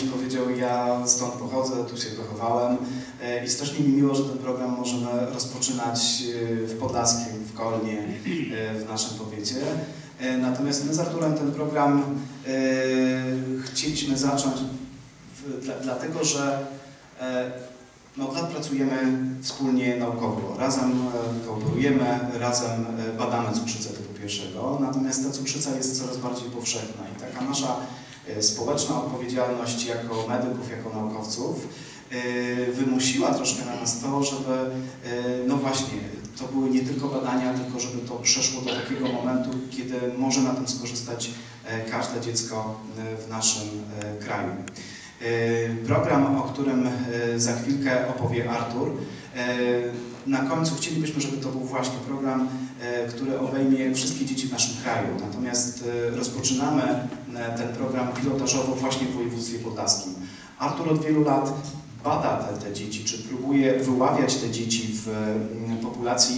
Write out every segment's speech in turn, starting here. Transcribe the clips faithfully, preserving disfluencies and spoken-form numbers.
Daniusz powiedział, ja stąd pochodzę, tu się wychowałem i strasznie mi miło, że ten program możemy rozpoczynać w Podlaskiem, w Kolnie, w naszym powiecie. Natomiast my z Arturem ten program chcieliśmy zacząć dlatego, że no, od lat pracujemy wspólnie naukowo. Razem kooperujemy, razem badamy cukrzycę typu pierwszego, natomiast ta cukrzyca jest coraz bardziej powszechna i taka nasza społeczna odpowiedzialność jako medyków, jako naukowców wymusiła troszkę na nas to, żeby, no właśnie, to były nie tylko badania, tylko żeby to przeszło do takiego momentu, kiedy może na tym skorzystać każde dziecko w naszym kraju. Program, o którym za chwilkę opowie Artur, na końcu chcielibyśmy, żeby to był właśnie program, który obejmie wszystkie dzieci w naszym kraju. Natomiast rozpoczynamy ten program pilotażowo właśnie w województwie podlaskim. Artur od wielu lat bada te, te dzieci, czy próbuje wyławiać te dzieci w populacji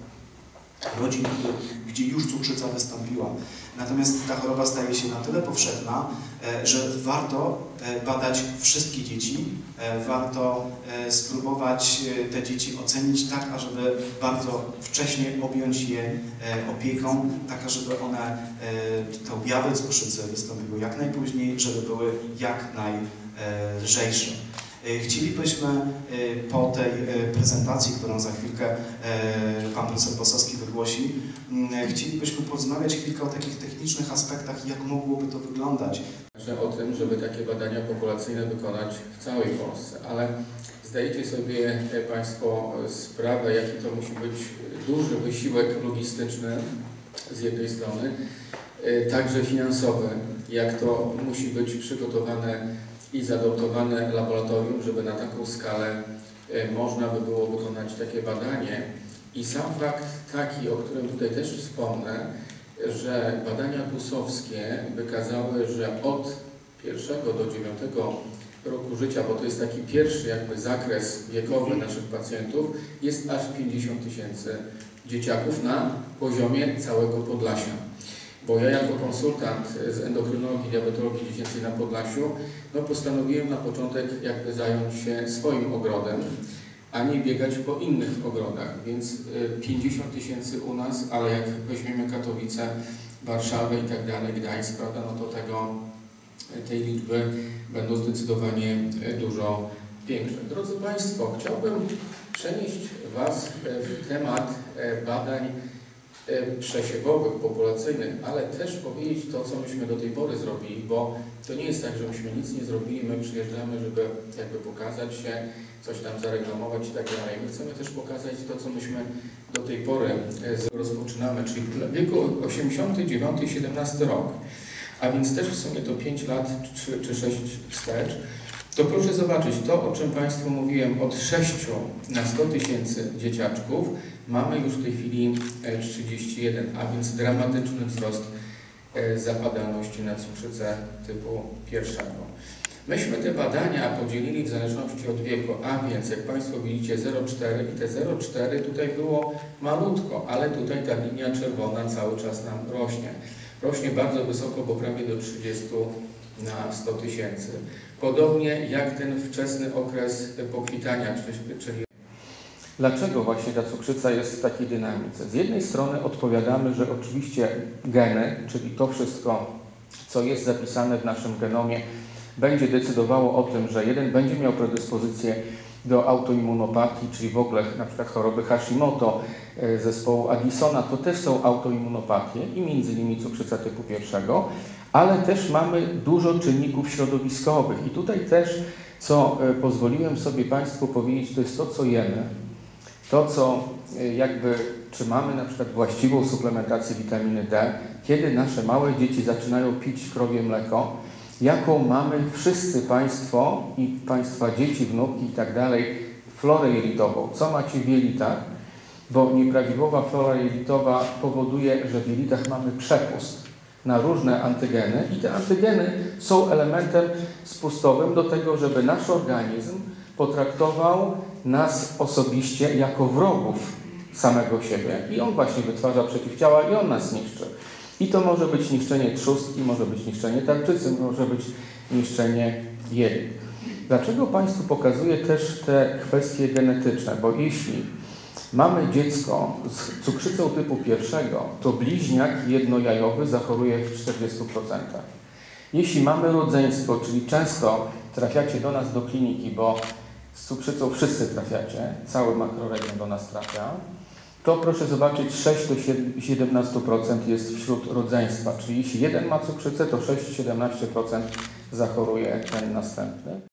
rodzin, gdzie już cukrzyca wystąpiła. Natomiast ta choroba staje się na tyle powszechna, że warto badać wszystkie dzieci, warto spróbować te dzieci ocenić tak, ażeby bardzo wcześnie objąć je opieką, tak, ażeby one, te objawy cukrzycy wystąpiły jak najpóźniej, żeby były jak najlżejsze. Chcielibyśmy po tej prezentacji, którą za chwilkę pan profesor Bosowski wygłosi, chcielibyśmy porozmawiać chwilkę o takich technicznych aspektach, jak mogłoby to wyglądać. O tym, żeby takie badania populacyjne wykonać w całej Polsce, ale zdajecie sobie Państwo sprawę, jaki to musi być duży wysiłek logistyczny z jednej strony, także finansowy, jak to musi być przygotowane i zaadoptowane laboratorium, żeby na taką skalę można by było wykonać takie badanie. I sam fakt taki, o którym tutaj też wspomnę, że badania tusowskie wykazały, że od pierwszego do dziewiątego roku życia, bo to jest taki pierwszy jakby zakres wiekowy naszych pacjentów, jest aż pięćdziesiąt tysięcy dzieciaków na poziomie całego Podlasia. Bo ja jako konsultant z endokrynologii, diabetologii dziecięcej na Podlasiu, no postanowiłem na początek jakby zająć się swoim ogrodem, a nie biegać po innych ogrodach, więc pięćdziesiąt tysięcy u nas, ale jak weźmiemy Katowice, Warszawę i tak dalej, Gdańsk, prawda, no to tego, tej liczby będą zdecydowanie dużo większe. Drodzy Państwo, chciałbym przenieść Was w temat badań przesiewowych, populacyjnych, ale też powiedzieć to, co myśmy do tej pory zrobili, bo to nie jest tak, że myśmy nic nie zrobili, my przyjeżdżamy, żeby jakby pokazać się, coś tam zareklamować i tak dalej. My chcemy też pokazać to, co myśmy do tej pory rozpoczynamy, czyli w wieku osiemdziesiątym dziewiątym siedemnasty rok, a więc też w sumie to pięć lat czy, czy sześć wstecz, to proszę zobaczyć to, o czym Państwu mówiłem, od sześciu na sto tysięcy dzieciaczków mamy już w tej chwili trzydzieści jeden, a więc dramatyczny wzrost zapadalności na cukrzycę typu pierwszego. Myśmy te badania podzielili w zależności od wieku, a więc jak Państwo widzicie zero przecinek cztery i te zero przecinek cztery tutaj było malutko, ale tutaj ta linia czerwona cały czas nam rośnie. Rośnie bardzo wysoko, bo prawie do trzydziestu na sto tysięcy. Podobnie jak ten wczesny okres pokwitania, czyli dlaczego właśnie ta cukrzyca jest w takiej dynamice? Z jednej strony odpowiadamy, że oczywiście geny, czyli to wszystko, co jest zapisane w naszym genomie, będzie decydowało o tym, że jeden będzie miał predyspozycję do autoimmunopatii, czyli w ogóle na przykład choroby Hashimoto, zespołu Addisona, to też są autoimmunopatie i między innymi cukrzyca typu pierwszego, ale też mamy dużo czynników środowiskowych i tutaj też, co pozwoliłem sobie Państwu powiedzieć, to jest to, co jemy, to, co jakby, czy mamy na przykład właściwą suplementację witaminy D, kiedy nasze małe dzieci zaczynają pić krowie mleko, jaką mamy wszyscy Państwo i Państwa dzieci, wnuki i tak dalej, florę jelitową, co macie w jelitach, bo nieprawidłowa flora jelitowa powoduje, że w jelitach mamy przepust na różne antygeny i te antygeny są elementem spustowym do tego, żeby nasz organizm potraktował nas osobiście jako wrogów samego siebie i on właśnie wytwarza przeciwciała i on nas niszczy. I to może być niszczenie trzustki, może być niszczenie tarczycy, może być niszczenie jeli. Dlaczego Państwu pokazuję też te kwestie genetyczne? Bo jeśli mamy dziecko z cukrzycą typu pierwszego, to bliźniak jednojajowy zachoruje w czterdziestu procentach. Jeśli mamy rodzeństwo, czyli często trafiacie do nas do kliniki, bo z cukrzycą wszyscy trafiacie, cały makroregion do nas trafia, to proszę zobaczyć, sześć do siedemnastu procent jest wśród rodzeństwa. Czyli jeśli jeden ma cukrzycę, to sześć do siedemnastu procent zachoruje ten następny.